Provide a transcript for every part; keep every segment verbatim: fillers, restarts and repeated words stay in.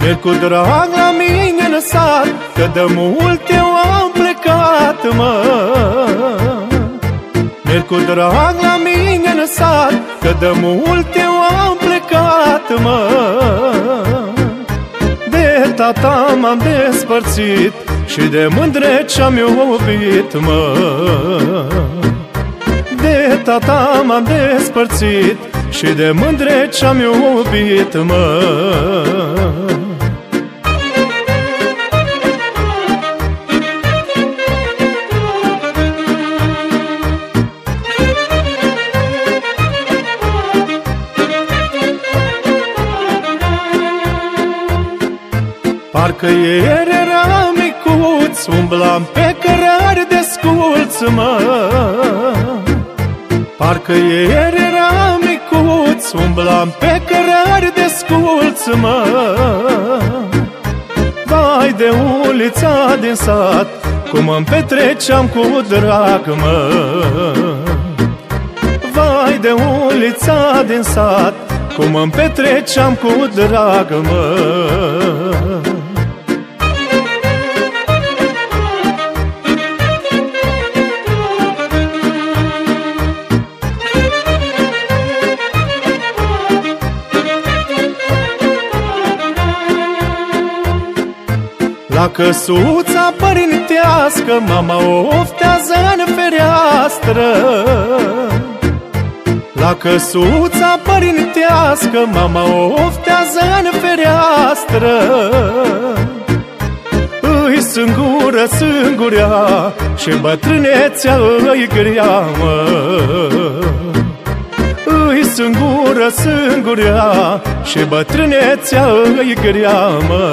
Merg cu drag la mine în sat, că de mult eu am plecat, mă. Merg cu drag la mine în sat, că de mult eu am plecat, mă. De tata m-am despărțit și de mândre ce-am iubit, mă. De tata m-am despărțit și de mândre ce-am iubit, mă. Parcă ieri eram micuț, umblam pe cărări de sculț, mă. Parcă ieri eram micuț, umblam pe cărări de sculț, mă. Vai de ulița din sat, cum îmi petreceam cu drag, mă. Vai de ulița din sat, cum îmi petreceam cu drag, mă. La căsuța părintească mama o oftează în fereastră. La căsuța părintească mama o oftează în fereastră. Îi sângură sângurea și bătrânețea îi grea, mă. Îi sângură sângurea și bătrânețea îi grea, mă.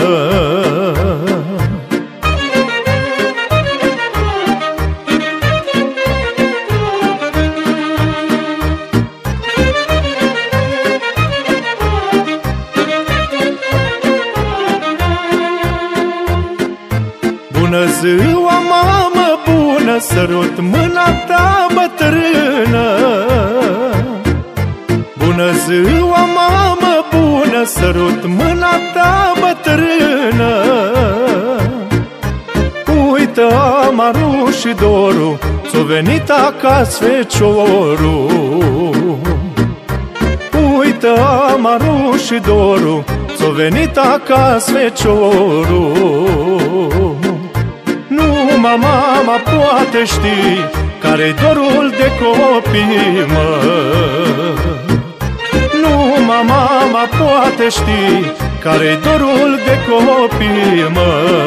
Bună ziua, mamă bună, sărut mâna ta bătrână. Bună ziua, mamă bună, sărut mâna ta bătrână. Uită amarul și dorul, ți-o venit acasă feciorul. Uită amarul și dorul, ți-o venit acasă feciorul. Numai mama poate ști care-i dorul de copii, mă. Numai mama poate ști care-i dorul de copii, mă.